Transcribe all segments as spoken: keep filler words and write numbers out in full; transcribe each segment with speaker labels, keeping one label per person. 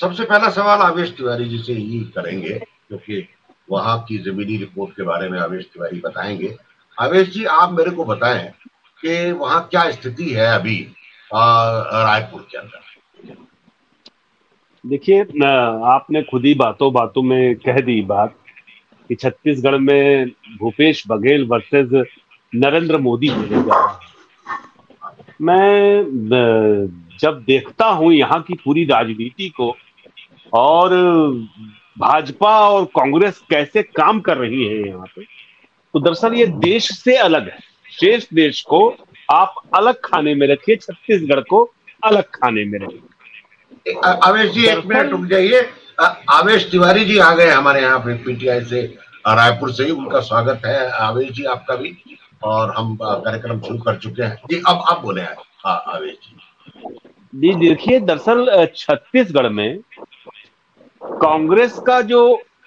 Speaker 1: सबसे पहला सवाल आवेश तिवारी जी से ही करेंगे, क्योंकि वहां की जमीनी रिपोर्ट के बारे में आवेश तिवारी बताएंगे। आवेश जी, आप मेरे को बताएं कि वहां क्या स्थिति है अभी रायपुर के अंदर।
Speaker 2: देखिए, आपने खुद ही बातों बातों में कह दी बात कि छत्तीसगढ़ में भूपेश बघेल वर्सेस नरेंद्र मोदी होने जा रहा है। मैं जब देखता हूं यहाँ की पूरी राजनीति को और भाजपा और कांग्रेस कैसे काम कर रही है यहाँ पे, तो दरअसल ये देश से अलग है। शेष देश को आप अलग खाने में रखिए, छत्तीसगढ़ को अलग खाने में रखिए।
Speaker 1: आवेश जी एक मिनट रुक जाइए। आवेश तिवारी जी आ गए हमारे यहाँ पे पीटीआई से, रायपुर से ही। उनका स्वागत है आवेश जी आपका भी, और हम कार्यक्रम शुरू कर चुके हैं जी। अब आप बोले हैं आवेश जी।
Speaker 2: जी देखिए, दरअसल छत्तीसगढ़ में कांग्रेस का जो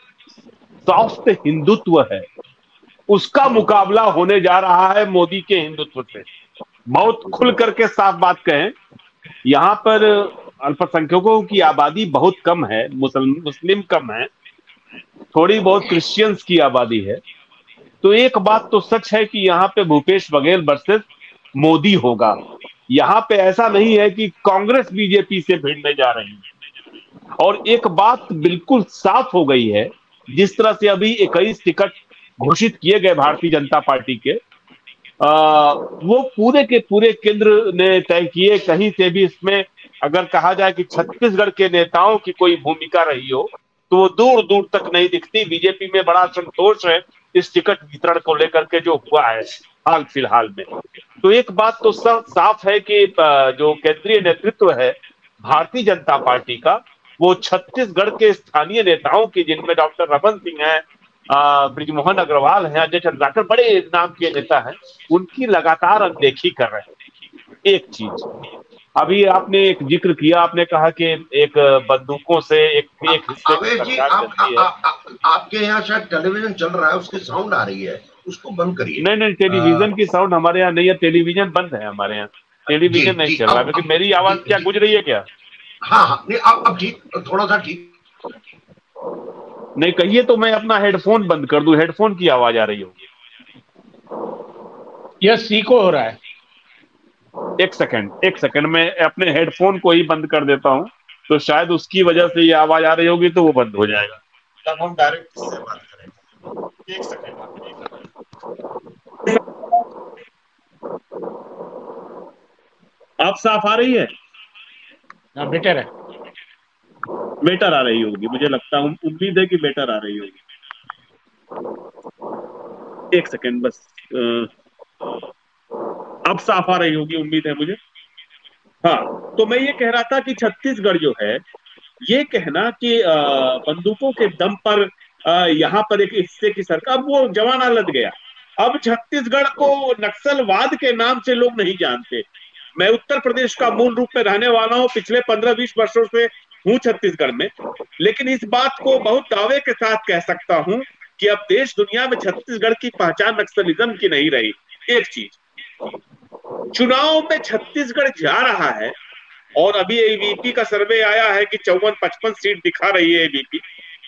Speaker 2: सॉफ्ट हिंदुत्व है उसका मुकाबला होने जा रहा है मोदी के हिंदुत्व से। बहुत खुल करके साफ बात कहें, यहाँ पर अल्पसंख्यकों की आबादी बहुत कम है, मुस्लिम मुस्लिम कम है, थोड़ी बहुत क्रिश्चियंस की आबादी है। तो एक बात तो सच है कि यहाँ पे भूपेश बघेल वर्सेस मोदी होगा। यहाँ पे ऐसा नहीं है कि कांग्रेस बीजेपी से भिड़ने जा रही है। और एक बात बिल्कुल साफ हो गई है, जिस तरह से अभी इक्कीस टिकट घोषित किए गए भारतीय जनता पार्टी के, आ, वो पूरे के पूरे केंद्र ने तय किए। कहीं से भी इसमें अगर कहा जाए कि छत्तीसगढ़ के नेताओं की कोई भूमिका रही हो तो वो दूर दूर तक नहीं दिखती। बीजेपी में बड़ा संतोष है इस टिकट वितरण को लेकर के जो हुआ है हाल फिलहाल में। तो एक बात तो सब साफ है कि जो केंद्रीय नेतृत्व है भारतीय जनता पार्टी का, वो छत्तीसगढ़ के स्थानीय नेताओं की, जिनमें डॉक्टर रमन सिंह है, ब्रिजमोहन अग्रवाल है, अजय चंद्राकर, बड़े नाम के नेता हैं, उनकी लगातार अनदेखी कर रहे हैं। एक चीज अभी आपने एक जिक्र किया, आपने कहा कि एक बंदूकों से एक एक हिस्से की सरकार चलती है।
Speaker 1: आपके यहाँ शायद टेलीविजन चल रहा है, उसकी साउंड आ रही है, उसको बंद करिए।
Speaker 2: नहीं नहीं, टेलीविजन की साउंड हमारे यहाँ नहीं है, टेलीविजन बंद है हमारे यहाँ, टेलीविजन नहीं चल रहा है। क्योंकि मेरी आवाज क्या गुज रही है क्या?
Speaker 1: हाँ हाँ, नहीं अब अब ठीक, थोड़ा सा ठीक
Speaker 2: नहीं कहिए तो मैं अपना हेडफोन बंद कर दूं, हेडफोन की आवाज आ रही होगी।
Speaker 3: यस, इको हो रहा है।
Speaker 2: एक सेकंड एक सेकंड मैं अपने हेडफोन को ही बंद कर देता हूं, तो शायद उसकी वजह से ये आवाज आ रही होगी, तो वो बंद हो जाएगा।
Speaker 1: तब हम डायरेक्ट इससे बात करेंगे। एक सेकंड
Speaker 2: आप साफ आ रही है?
Speaker 3: हाँ, बेटर है,
Speaker 2: बेटर आ रही होगी, मुझे लगता है, उम्मीद है कि बेटर आ रही होगी। एक सेकंड बस, अब साफ आ रही होगी उम्मीद है मुझे। हाँ, तो मैं ये कह रहा था कि छत्तीसगढ़ जो है, ये कहना कि बंदूकों के दम पर यहाँ पर एक हिस्से की सरकार, अब वो जमाना लद गया। अब छत्तीसगढ़ को नक्सलवाद के नाम से लोग नहीं जानते। मैं उत्तर प्रदेश का मूल रूप में रहने वाला हूँ, पिछले पंद्रह बीस वर्षों से हूँ छत्तीसगढ़ में, लेकिन इस बात को बहुत दावे के साथ कह सकता हूँ कि अब देश दुनिया में छत्तीसगढ़ की पहचान नक्सलिज्म की नहीं रही। एक चीज, चुनाव में छत्तीसगढ़ जा रहा है और अभी एबीपी का सर्वे आया है कि चौवन पचपन सीट दिखा रही है एबीपी।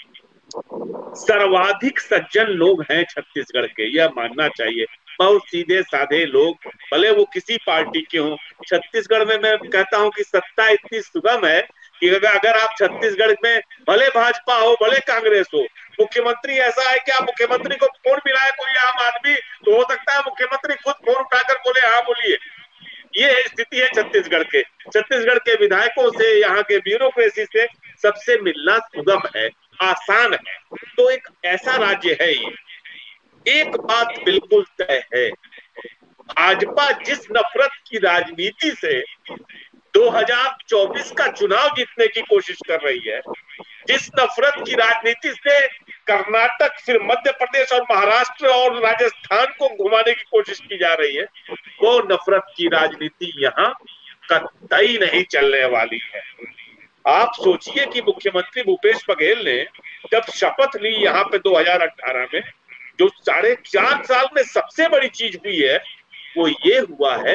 Speaker 2: सर्वाधिक सज्जन लोग हैं छत्तीसगढ़ के, यह मानना चाहिए। बहुत सीधे साधे लोग, भले वो किसी पार्टी के हों। छत्तीसगढ़ में मैं कहता हूं कि सत्ता इतनी सुगम है कि अगर आप छत्तीसगढ़ में भले भाजपा हो भले कांग्रेस हो, मुख्यमंत्री ऐसा है कि आप मुख्यमंत्री को फोन मिलाए कोई आम आदमी, तो हो सकता है मुख्यमंत्री खुद फोन उठाकर बोले हाँ बोलिए। ये स्थिति है छत्तीसगढ़ के छत्तीसगढ़ के विधायकों से, यहाँ के ब्यूरोक्रेसी से सबसे मिलना सुगम है, आसान है। तो एक ऐसा राज्य है ये। एक बात बिल्कुल तय है, भाजपा जिस नफरत की राजनीति से दो हज़ार चौबीस का चुनाव जीतने की कोशिश कर रही है, जिस नफरत की राजनीति से कर्नाटक, फिर मध्य प्रदेश और महाराष्ट्र और राजस्थान को घुमाने की कोशिश की जा रही है, वो नफरत की राजनीति यहाँ कतई नहीं चलने वाली है। आप सोचिए कि मुख्यमंत्री भूपेश बघेल ने जब शपथ ली यहाँ पे दो हज़ार अठारह में, जो साढ़े चार साल में सबसे बड़ी चीज हुई है वो ये हुआ है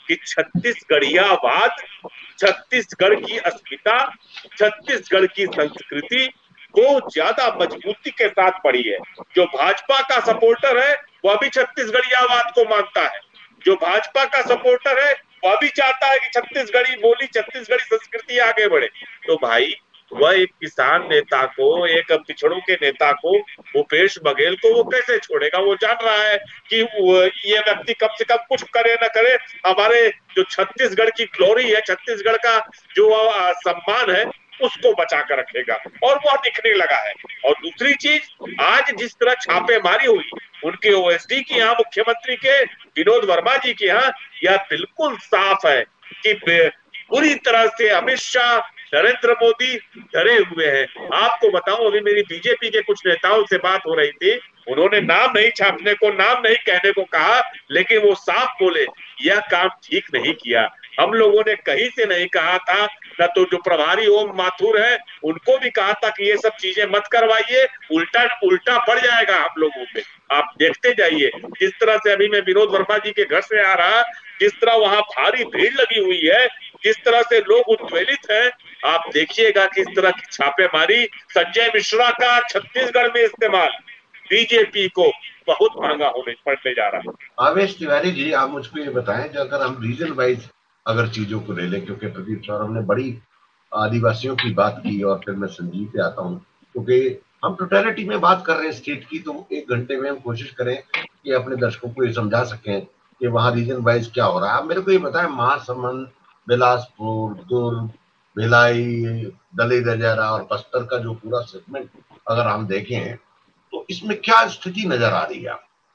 Speaker 2: कि छत्तीसगढ़ियावाद, छत्तीसगढ़ की अस्मिता, छत्तीसगढ़ की संस्कृति को ज्यादा मजबूती के साथ बढ़ी है। जो भाजपा का सपोर्टर है वह भी छत्तीसगढ़ियावाद को मानता है, जो भाजपा का सपोर्टर है वह भी चाहता है कि छत्तीसगढ़ी बोली, छत्तीसगढ़ी संस्कृति आगे बढ़े। तो भाई वह एक किसान नेता को, एक पिछड़ों के नेता को, भूपेश बघेल को वो कैसे छोड़ेगा? वो जान रहा है कि ये व्यक्ति कम से कम कुछ करे ना करे, हमारे जो छत्तीसगढ़ की ग्लोरी है, छत्तीसगढ़ का जो सम्मान है, उसको बचा कर रखेगा, और वह दिखने लगा है। और दूसरी चीज, आज जिस तरह छापेमारी हुई उनके ओएसडी की यहाँ, मुख्यमंत्री के विनोद वर्मा जी के यहाँ, यह बिल्कुल साफ है कि पूरी तरह से अमित शाह, नरेंद्र मोदी डरे हुए हैं। आपको बताऊं, अभी मेरी बीजेपी के कुछ नेताओं से बात हो रही थी, उन्होंने नाम नहीं छापने को, नाम नहीं कहने को कहा, लेकिन वो साफ बोले यह काम ठीक नहीं किया। हम लोगों ने कहीं से नहीं कहा था, न तो जो प्रभारी ओम माथुर है उनको भी कहा था कि ये सब चीजें मत करवाइए, उल्टा उल्टा पड़ जाएगा हम लोगों पे। आप देखते जाइए, जिस तरह से अभी मैं विनोद वर्मा जी के घर से आ रहा, जिस तरह वहां भारी भीड़ लगी हुई है, जिस तरह से लोग उद्वेलित हैं, आप देखिएगा कि इस तरह की छापेमारी, संजय मिश्रा का छत्तीसगढ़ में इस्तेमाल बीजेपी को बहुत महंगा होने पड़ने जा रहा है।
Speaker 1: आवेश तिवारी जी, आप मुझको ये बताएं कि अगर हम रीजन वाइज अगर चीजों को ले लें, क्योंकि प्रदीप सौरभ ने बड़ी आदिवासियों की बात की, और फिर मैं संजीव पे आता हूँ, क्योंकि हम टोटलिटी में बात कर रहे हैं स्टेट की, तो एक घंटे में हम कोशिश करें कि अपने दर्शकों को ये समझा सकें कि वहाँ रीजन वाइज क्या हो रहा है। आप मेरे को ये बताएं, महासमुंद, बिलासपुर, दुर्ग, भिलाई, दलित हजारा और बस्तर का जो पूरा सेगमेंट अगर हम देखें तो इसमें क्या स्थिति नजर आ रही है?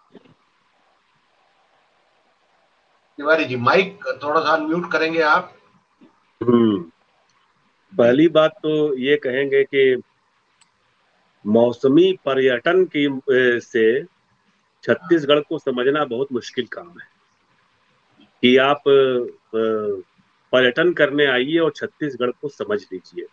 Speaker 1: तिवारी जी, माइक थोड़ा सा अनम्यूट करेंगे आप?
Speaker 4: हम्म पहली बात तो ये कहेंगे कि मौसमी पर्यटन की से छत्तीसगढ़ को समझना बहुत मुश्किल काम है कि आप पर्यटन करने आइए और छत्तीसगढ़ को समझ लीजिए।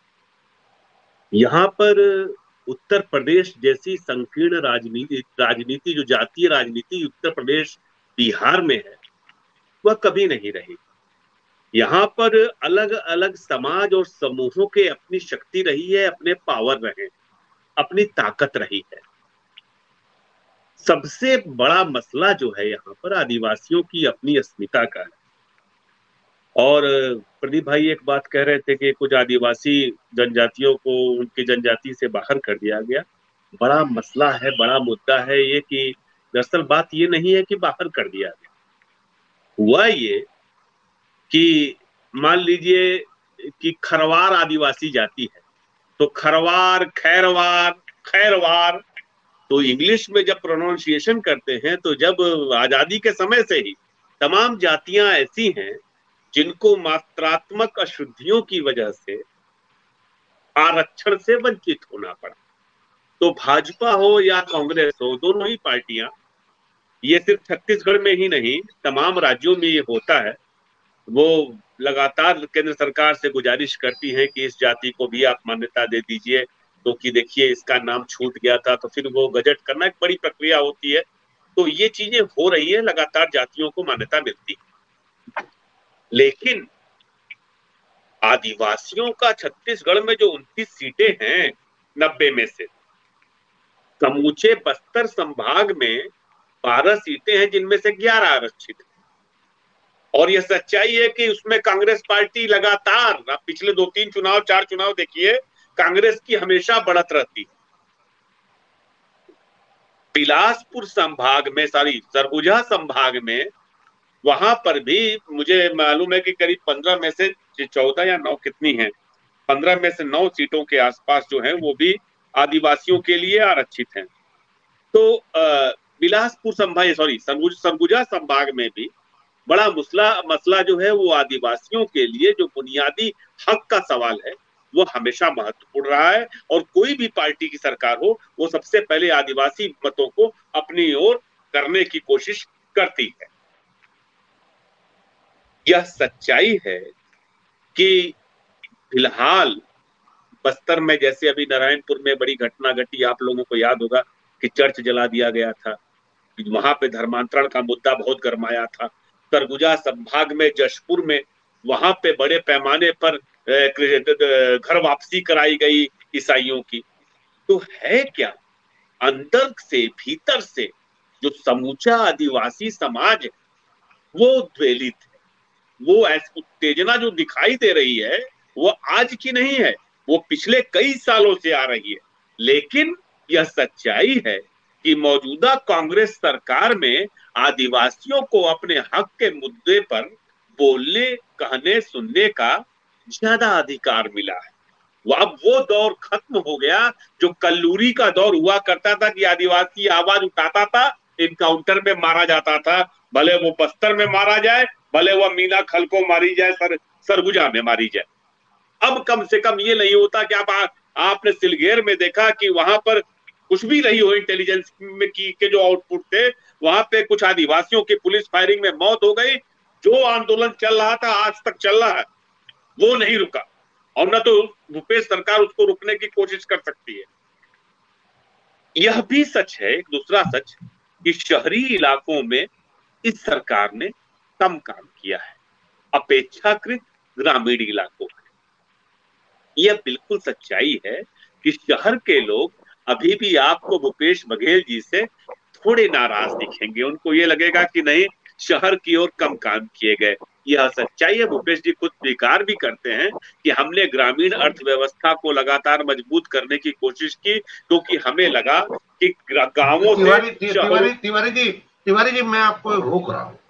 Speaker 4: यहाँ पर उत्तर प्रदेश जैसी संकीर्ण राजनीति राजनीति जो जातीय राजनीति उत्तर प्रदेश बिहार में है, वह कभी नहीं रही। यहाँ पर अलग अलग समाज और समूहों के अपनी शक्ति रही है, अपने पावर रहे, अपनी ताकत रही है। सबसे बड़ा मसला जो है यहाँ पर आदिवासियों की अपनी अस्मिता का है। और प्रदीप भाई एक बात कह रहे थे कि कुछ आदिवासी जनजातियों को उनकी जनजाति से बाहर कर दिया गया। बड़ा मसला है, बड़ा मुद्दा है ये कि दरअसल बात ये नहीं है कि बाहर कर दिया गया, हुआ ये कि मान लीजिए कि खरवार आदिवासी जाति है, तो खरवार, खैरवार, खैरवार, तो इंग्लिश में जब प्रोनाउंसिएशन करते हैं, तो जब आजादी के समय से ही तमाम जातियां ऐसी हैं जिनको मात्रात्मक अशुद्धियों की वजह से आरक्षण से वंचित होना पड़ा। तो भाजपा हो या कांग्रेस हो, दोनों ही पार्टियां, ये सिर्फ छत्तीसगढ़ में ही नहीं तमाम राज्यों में ये होता है, वो लगातार केंद्र सरकार से गुजारिश करती हैं कि इस जाति को भी आप मान्यता दे दीजिए, तो कि देखिए इसका नाम छूट गया था, तो फिर वो गजट करना एक बड़ी प्रक्रिया होती है। तो ये चीजें हो रही है, लगातार जातियों को मान्यता मिलती है। लेकिन आदिवासियों का छत्तीसगढ़ में जो उनतीस सीटें हैं नब्बे में से, समूचे बस्तर संभाग में बारह सीटें हैं जिनमें से ग्यारह आरक्षित है। और यह सच्चाई है कि उसमें कांग्रेस पार्टी लगातार, आप पिछले दो तीन चुनाव चार चुनाव देखिए, कांग्रेस की हमेशा बढ़त रहती है। बिलासपुर संभाग में, सॉरी सरगुजा संभाग में, वहां पर भी मुझे मालूम है कि करीब पंद्रह में से चौदह या नौ कितनी है, पंद्रह में से नौ सीटों के आसपास जो है वो भी आदिवासियों के लिए आरक्षित हैं। तो बिलासपुर संभाग, सॉरी सरगुजा संभाग में भी बड़ा मसला मसला जो है वो आदिवासियों के लिए जो बुनियादी हक का सवाल है वो हमेशा महत्वपूर्ण रहा है। और कोई भी पार्टी की सरकार हो, वो सबसे पहले आदिवासी मतों को अपनी ओर करने की कोशिश करती है। यह सच्चाई है कि फिलहाल बस्तर में, जैसे अभी नारायणपुर में बड़ी घटना घटी, आप लोगों को याद होगा कि चर्च जला दिया गया था, वहां पे धर्मांतरण का मुद्दा बहुत गरमाया था। सरगुजा संभाग में जशपुर में, वहां पे बड़े पैमाने पर घर वापसी कराई गई ईसाइयों की। तो है क्या, अंदर से भीतर से जो समूचा आदिवासी समाज है वो उद्वेलित है। वो ऐसी उत्तेजना जो दिखाई दे रही है वो आज की नहीं है, वो पिछले कई सालों से आ रही है। लेकिन यह सच्चाई है कि मौजूदा कांग्रेस सरकार में आदिवासियों को अपने हक के मुद्दे पर बोलने, कहने, सुनने का ज्यादा अधिकार मिला है। वो अब वो दौर खत्म हो गया जो कल्लूरी का दौर हुआ करता था कि आदिवासी आवाज उठाता था, इनकाउंटर में मारा जाता था, भले वो बस्तर में मारा जाए, भले वो मीना खल को मारी जाए, सर सरगुजा में मारी जाए। अब कम से कम ये नहीं होता कि आप आ, आपने सिलगेर में देखा कि वहां पर कुछ भी रही हो इंटेलिजेंस में की के जो आउटपुट थे, वहां पे कुछ आदिवासियों की पुलिस फायरिंग में मौत हो गई। जो आंदोलन चल रहा था, आज तक चल रहा है, वो नहीं रुका, और न तो भूपेश सरकार उसको रुकने की कोशिश कर सकती है। यह भी सच है, एक दूसरा सच, कि शहरी इलाकों में इस सरकार ने कम काम किया है अपेक्षाकृत ग्रामीण इलाकों में। यह बिल्कुल सच्चाई है कि शहर के लोग अभी भी आपको भूपेश बघेल जी से थोड़े नाराज दिखेंगे। उनको ये लगेगा कि नहीं, शहर की ओर कम काम किए गए। यह सच्चाई है, भूपेश जी खुद स्वीकार भी करते हैं कि हमने ग्रामीण अर्थव्यवस्था को लगातार मजबूत करने की कोशिश की, क्योंकि हमें लगा कि गांवों
Speaker 1: तिवारी,
Speaker 4: से
Speaker 1: तिवारी, तिवारी जी तिवारी जी मैं आपको रोक रहा हूँ।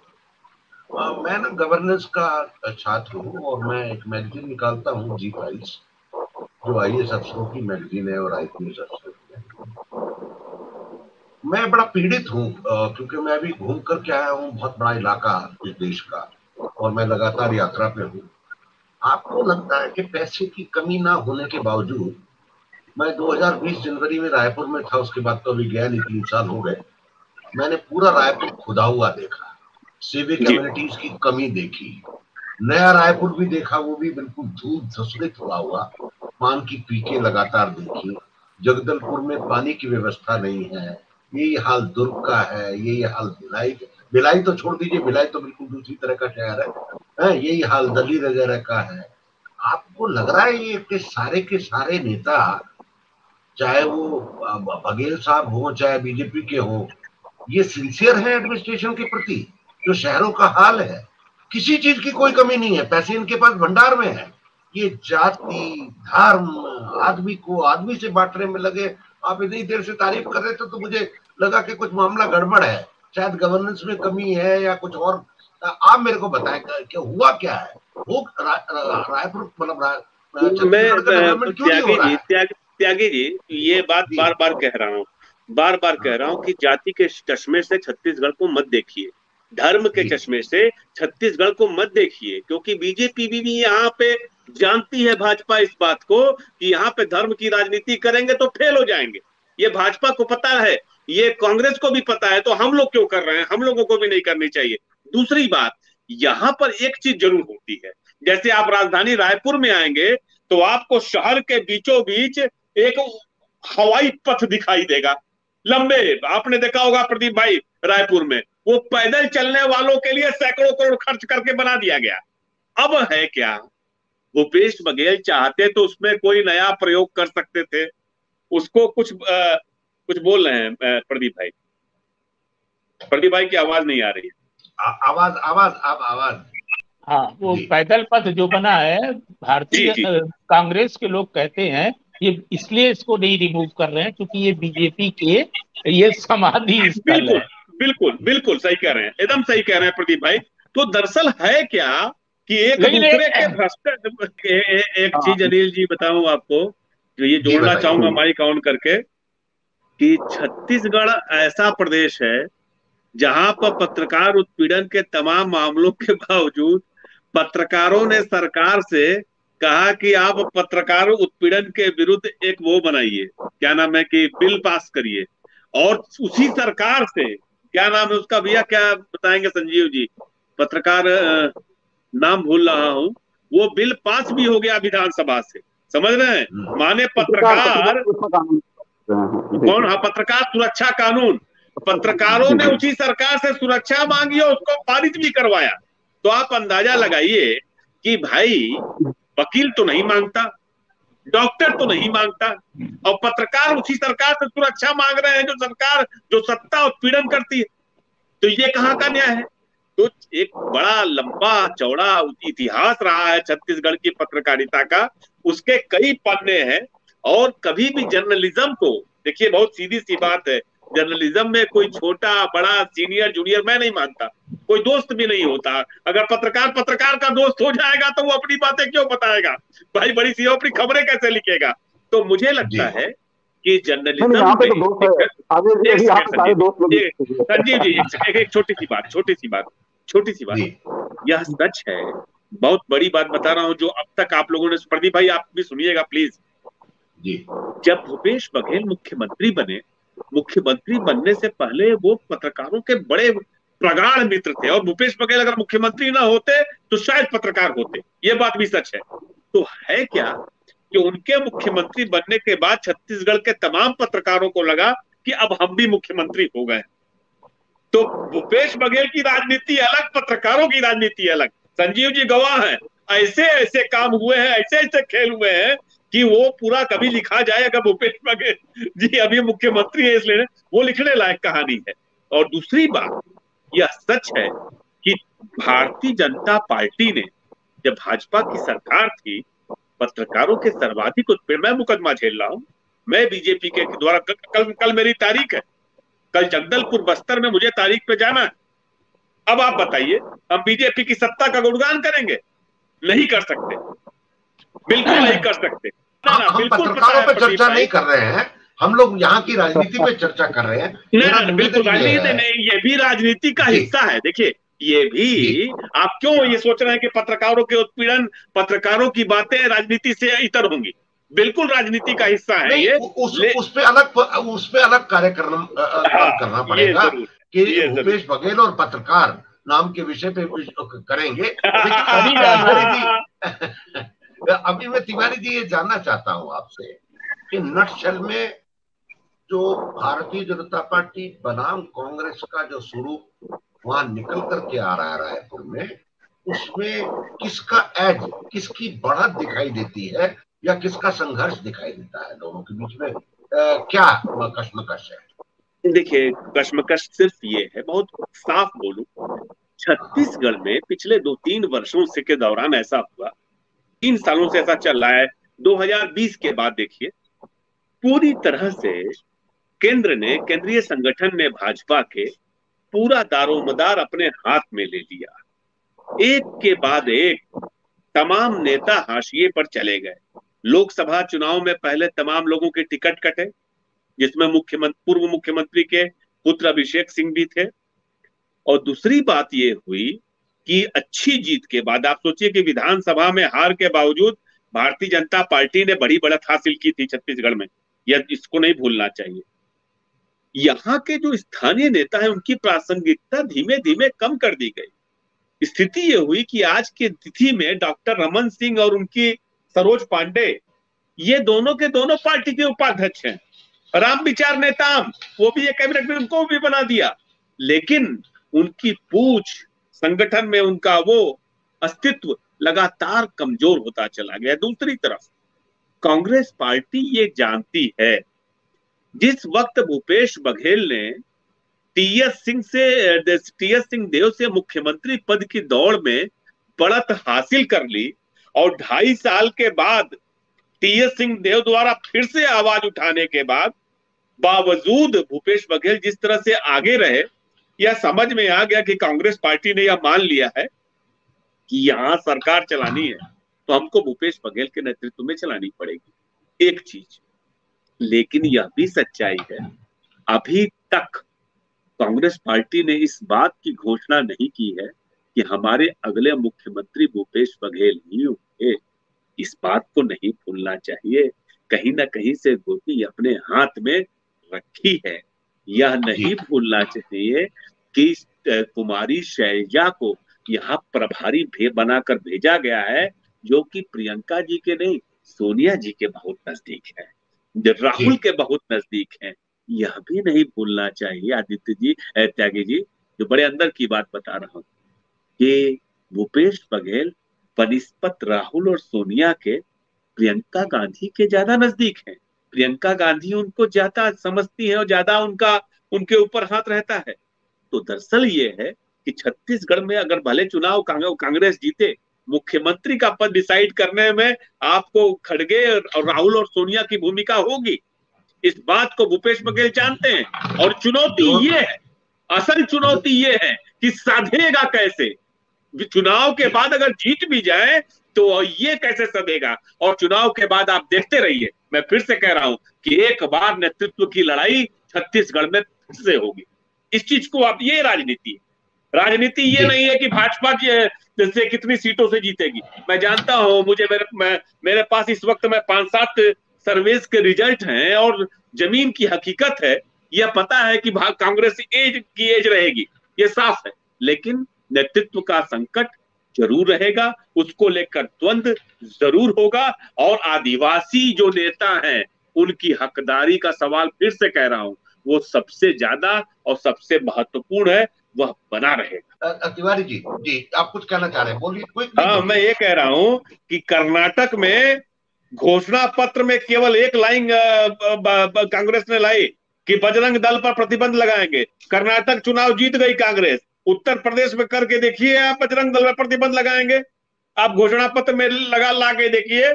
Speaker 1: मैं ना गवर्नेंस का छात्र हूँ और मैं एक मैगजीन निकालता हूँ, जी फाइल्स, जो आई एस अफसरों की मैगजीन है और आई पी एस अफसरों की। मैं बड़ा पीड़ित हूँ क्योंकि मैं अभी घूम कर के आया हूँ बहुत बड़ा इलाका इस देश का, और मैं लगातार यात्रा पे हूँ। आपको लगता है कि पैसे की कमी ना होने के बावजूद, मैं दो हज़ार बीस जनवरी में रायपुर में था, उसके बाद तो अभी गया नहीं, तीन साल हो गए। मैंने पूरा रायपुर खुदा हुआ देखा, सिविक एमिनिटीज की कमी देखी, नया रायपुर भी देखा, वो भी बिल्कुल धूल धूसरित हुआ हुआ, पान की पीके लगातार देखी। जगदलपुर में पानी की व्यवस्था नहीं है, यही हाल दुर्ग का है, यही हाल भिलाई, भिलाई तो छोड़ दीजिए, भिलाई तो बिल्कुल दूसरी तरह का शहर है, है यही हाल दली वगैरह का है। आपको लग रहा है ये कि सारे के सारे नेता, चाहे वो बघेल साहब हो चाहे बीजेपी के हो, ये सिंसियर है एडमिनिस्ट्रेशन के प्रति? जो शहरों का हाल है, किसी चीज की कोई कमी नहीं है, पैसे इनके पास भंडार में है। ये जाति, धर्म, आदमी को आदमी से बांटने में लगे। आप इतनी देर से तारीफ कर रहे थे तो मुझे लगा कि कुछ मामला गड़बड़ है, शायद गवर्नेंस में कमी है या कुछ और। आप मेरे को बताएं कि हुआ क्या है? वो रायपुर मतलब
Speaker 4: मैं त्यागी जी ये बात बार बार कह रहा हूँ, बार बार कह रहा हूँ कि जाति के चश्मे से छत्तीसगढ़ को मत देखिए, धर्म के चश्मे से छत्तीसगढ़ को मत देखिए, क्योंकि बीजेपी भी, भी यहाँ पे जानती है भाजपा इस बात को कि यहाँ पे धर्म की राजनीति करेंगे तो फेल हो जाएंगे। ये भाजपा को पता है, ये कांग्रेस को भी पता है, तो हम लोग क्यों कर रहे हैं? हम लोगों को भी नहीं करनी चाहिए। दूसरी बात, यहाँ पर एक चीज जरूर होती है, जैसे आप राजधानी रायपुर में आएंगे तो आपको शहर के बीचों बीच एक हवाई पथ दिखाई देगा, लंबे। आपने देखा होगा प्रदीप भाई, रायपुर में वो पैदल चलने वालों के लिए सैकड़ों करोड़ खर्च करके बना दिया गया। अब है क्या, भूपेश बघेल चाहते तो उसमें कोई नया प्रयोग कर सकते थे। उसको कुछ आ, कुछ बोल रहे हैं प्रदीप भाई, प्रदीप भाई की आवाज नहीं आ रही है।
Speaker 1: आवाज आवाज अब आवाज
Speaker 3: हाँ, वो पैदल पथ जो बना है, भारतीय कांग्रेस के लोग कहते हैं ये इसलिए इसको नहीं रिमूव कर रहे हैं क्योंकि ये बीजेपी के ये समाधि स्थल है।
Speaker 4: बिल्कुल बिल्कुल सही कह रहे हैं, एकदम सही कह रहे हैं प्रदीप भाई। तो दरअसल है क्या कि एक दूसरे के भ्रष्ट एक चीज अनिल जी बताऊं आपको, जो ये जोड़ना चाहूंगा माइक ऑन करके, कि छत्तीसगढ़ ऐसा प्रदेश है जहां पर पत्रकार उत्पीड़न के तमाम मामलों के बावजूद पत्रकारों ने सरकार से कहा कि आप पत्रकार उत्पीड़न के विरुद्ध एक वो बनाइए, क्या नाम है कि बिल पास करिए, और उसी सरकार से, क्या नाम है उसका भैया, क्या बताएंगे संजीव जी, पत्रकार नाम भूल रहा हूं, वो बिल पास भी हो गया विधानसभा से, समझ रहे हैं? माने पत्रकार कौन, हाँ पत्रकार सुरक्षा कानून, पत्रकारों ने उसी सरकार से सुरक्षा मांगी और उसको पारित भी करवाया। तो आप अंदाजा लगाइए कि भाई वकील तो नहीं मांगता, डॉक्टर तो नहीं मांगता, और पत्रकार उसी सरकार से सुरक्षा मांग रहे हैं जो सरकार जो सत्ता उत्पीड़न करती है। तो ये कहाँ का न्याय है? तो एक बड़ा लंबा चौड़ा इतिहास रहा है छत्तीसगढ़ की पत्रकारिता का, उसके कई पन्ने हैं। और कभी भी जर्नलिज्म को देखिए, बहुत सीधी सी बात है, जर्नलिज्म में कोई छोटा बड़ा सीनियर जूनियर मैं नहीं मानता, कोई दोस्त भी नहीं होता। अगर पत्रकार पत्रकार का दोस्त हो जाएगा तो वो अपनी बातें क्यों बताएगा भाई, बड़ी सी अपनी खबरें कैसे लिखेगा? तो मुझे लगता है कि जर्नलिज्म संजीव जी एक, एक छोटी सी बात छोटी सी बात छोटी सी बात यह सच है, बहुत बड़ी बात बता रहा हूं जो अब तक आप लोगों ने, प्रदीप भाई आप भी सुनिएगा प्लीज जी। जब भूपेश बघेल मुख्यमंत्री बने, मुख्यमंत्री बनने से पहले वो पत्रकारों के बड़े प्रगाढ़ मित्र थे, और भूपेश बघेल अगर मुख्यमंत्री ना होते तो शायद पत्रकार होते, ये बात भी सच है। तो है क्या कि उनके मुख्यमंत्री बनने के बाद छत्तीसगढ़ के तमाम पत्रकारों को लगा कि अब हम भी मुख्यमंत्री हो गए। तो भूपेश बघेल की राजनीति अलग, पत्रकारों की राजनीति अलग। संजीव जी गवाह हैं, ऐसे ऐसे काम हुए हैं, ऐसे ऐसे खेल हुए हैं कि वो पूरा कभी लिखा जाए, अगर भूपेश बघेल जी अभी मुख्यमंत्री है इसलिए वो लिखने लायक कहानी है। और दूसरी बात यह सच है कि भारतीय जनता पार्टी ने, जब भाजपा की सरकार थी, पत्रकारों के सर्वाधिक उत्पीड़न, मैं मुकदमा झेल रहा हूं, मैं बीजेपी के द्वारा, कल कल मेरी तारीख है, कल जगदलपुर बस्तर में मुझे तारीख पे जाना है। अब आप बताइए हम बीजेपी की सत्ता का गुणगान करेंगे? नहीं कर सकते, बिल्कुल नहीं कर सकते।
Speaker 1: ना, ना, हम पत्रकारों पे चर्चा नहीं कर रहे हैं, हम लोग यहाँ की राजनीति पे चर्चा कर रहे हैं।
Speaker 4: नहीं, बिल्कुल राजनीति नहीं, ये भी राजनीति का हिस्सा है। देखिए ये भी, आप क्यों ये सोच रहे हैं कि पत्रकारों के उत्पीड़न, पत्रकारों की बातें राजनीति से इतर होंगी? बिल्कुल राजनीति का हिस्सा है ये।
Speaker 1: उस, उस पे अलग उस पे अलग कार्यक्रम करना पड़ेगा कि भूपेश बघेल और पत्रकार नाम के विषय पे करेंगे। अभी मैं तिवारी जी ये जानना चाहता हूँ आपसे कि नटशेल में जो भारतीय जनता पार्टी बनाम कांग्रेस का जो स्वरूप वहां निकल करके आ रहा है रायपुर में, उसमें किसका एज, किसकी बढ़त दिखाई देती है या किसका संघर्ष दिखाई देता है? दोनों के बीच में आ, क्या कश्मकश है?
Speaker 4: देखिए कश्मकश सिर्फ ये है, बहुत साफ बोलूं, छत्तीसगढ़ में पिछले दो तीन वर्षों से के दौरान ऐसा हुआ, तीन सालों से ऐसा चल रहा है। दो हज़ार बीस के बाद देखिए पूरी तरह से केंद्र ने, केंद्रीय संगठन ने भाजपा के पूरा दारोमदार अपने हाथ में ले लिया। एक के बाद एक तमाम नेता हाशिए पर चले गए। लोकसभा चुनाव में पहले तमाम लोगों के टिकट कटे, जिसमें मुख्यमंत्री, पूर्व मुख्यमंत्री के पुत्र अभिषेक सिंह भी थे। और दूसरी बात ये हुई कि अच्छी जीत के बाद, आप सोचिए कि विधानसभा में हार के बावजूद भारतीय जनता पार्टी ने बड़ी बढ़त हासिल की थी छत्तीसगढ़ में, यह इसको नहीं भूलना चाहिए। यहाँ के जो स्थानीय नेता हैं उनकी प्रासंगिकता धीमे धीमे कम कर दी गई। स्थिति ये हुई कि आज की तिथि में डॉक्टर रमन सिंह और उनकी सरोज पांडे, ये दोनों के दोनों पार्टी के उपाध्यक्ष हैं। राम विचार नेताम, वो भी एक कैबिनेट में उनको भी बना दिया, लेकिन उनकी पूछ, संगठन में उनका वो अस्तित्व लगातार कमजोर होता चला गया। दूसरी तरफ कांग्रेस पार्टी ये जानती है, जिस वक्त भूपेश बघेल ने टीएस सिंह से टीएस सिंह देव से मुख्यमंत्री पद की दौड़ में बढ़त हासिल कर ली, और ढाई साल के बाद टीएस सिंह देव द्वारा फिर से आवाज उठाने के बाद बावजूद भूपेश बघेल जिस तरह से आगे रहे, यह समझ में आ गया कि कांग्रेस पार्टी ने यह मान लिया है कि यहां सरकार चलानी है तो हमको भूपेश बघेल के नेतृत्व में चलानी पड़ेगी। एक चीज, लेकिन यह भी सच्चाई है, अभी तक कांग्रेस पार्टी ने इस बात की घोषणा नहीं की है कि हमारे अगले मुख्यमंत्री भूपेश बघेल ही होंगे। इस बात को नहीं भूलना चाहिए, कहीं ना कहीं से गोटी अपने हाथ में रखी है। यह नहीं भूलना चाहिए कि कुमारी शैलजा को यहाँ प्रभारी भे बनाकर भेजा गया है, जो कि प्रियंका जी के नहीं, सोनिया जी के बहुत नजदीक है, राहुल के बहुत नजदीक है। यह भी नहीं भूलना चाहिए आदित्य जी, त्यागी जी, जो बड़े अंदर की बात बता रहा हूं, कि भूपेश बघेल बनिस्पत राहुल और सोनिया के प्रियंका गांधी के ज्यादा नजदीक हैं। प्रियंका गांधी उनको ज्यादा समझती है और ज्यादा उनका उनके ऊपर हाथ रहता है। तो दरअसल ये है कि छत्तीसगढ़ में अगर भले चुनाव कांग्रेस जीते, मुख्यमंत्री का पद डिसाइड करने में आपको खड़गे और राहुल और सोनिया की भूमिका होगी। इस बात को भूपेश बघेल जानते हैं और चुनौती ये है, असल चुनौती ये है कि साधेगा कैसे। चुनाव के बाद अगर जीत भी जाए तो ये कैसे सधेगा, और चुनाव के बाद आप देखते रहिए, मैं फिर से कह रहा हूं कि एक बार नेतृत्व की लड़ाई छत्तीसगढ़ में फिर से होगी। इस चीज को आप, ये राजनीति है। राजनीति ये नहीं है कि भाजपा जैसे कितनी सीटों से जीतेगी। मैं जानता हूं, मुझे मेरे मैं, मेरे पास इस वक्त में पांच सात सर्वेस के रिजल्ट हैं और जमीन की हकीकत है। यह पता है कि कांग्रेस एज की एज रहेगी, ये साफ है, लेकिन नेतृत्व का संकट जरूर रहेगा, उसको लेकर द्वंद्व जरूर होगा। और आदिवासी जो नेता हैं उनकी हकदारी का सवाल, फिर से कह रहा हूं, वो सबसे ज्यादा और सबसे महत्वपूर्ण है, वह बना रहेगा।
Speaker 1: तिवारी जी, जी आप कुछ कहना चाह रहे हैं, बोलिए।
Speaker 4: हाँ, मैं ये कह रहा हूं कि कर्नाटक में घोषणा पत्र में केवल एक लाइन कांग्रेस ने लाई कि बजरंग दल पर प्रतिबंध लगाएंगे। कर्नाटक चुनाव जीत गई कांग्रेस। उत्तर प्रदेश में करके देखिए, आप बजरंग दल पर प्रतिबंध लगाएंगे, आप घोषणा पत्र में लगा ला के देखिए,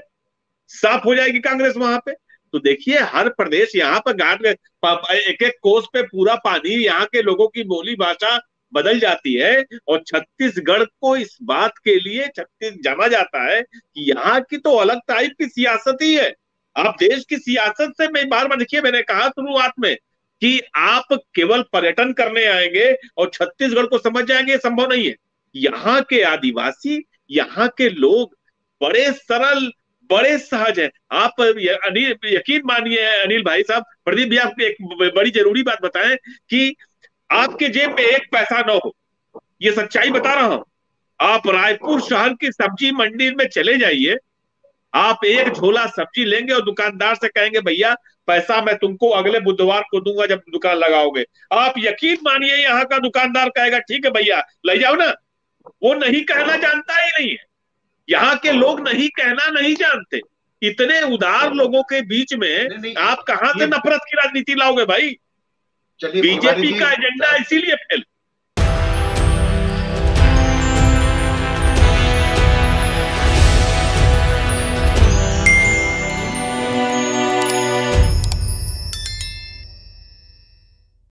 Speaker 4: साफ हो जाएगी कांग्रेस वहां पे। तो देखिए, हर प्रदेश यहाँ पर घाट एक एक कोस पे पूरा पानी, यहाँ के लोगों की बोली भाषा बदल जाती है। और छत्तीसगढ़ को इस बात के लिए छत्तीस जाना जाता है कि यहाँ की तो अलग टाइप की सियासत ही है। आप देश की सियासत से, मैं बार बार, देखिए मैंने कहा शुरुआत में कि आप केवल पर्यटन करने आएंगे और छत्तीसगढ़ को समझ जाएंगे, संभव नहीं है। यहाँ के आदिवासी, यहाँ के लोग बड़े सरल, बड़े सहज है। आप अनिल, यकीन मानिए अनिल भाई साहब, प्रदीप भी आपको एक बड़ी जरूरी बात बताएं कि आपके जेब में एक पैसा न हो, ये सच्चाई बता रहा हूं। आप रायपुर शहर की सब्जी मंडी में चले जाइए, आप एक झोला सब्जी लेंगे और दुकानदार से कहेंगे भैया पैसा मैं तुमको अगले बुधवार को दूंगा जब दुकान लगाओगे। आप यकीन मानिए यहाँ का दुकानदार कहेगा ठीक है भैया ले जाओ ना। वो नहीं कहना जानता ही नहीं है। यहाँ के लोग नहीं कहना नहीं जानते। इतने उदार लोगों के बीच में नहीं, नहीं, आप कहां से नफरत की राजनीति लाओगे भाई? बीजेपी का एजेंडा इसीलिए फेल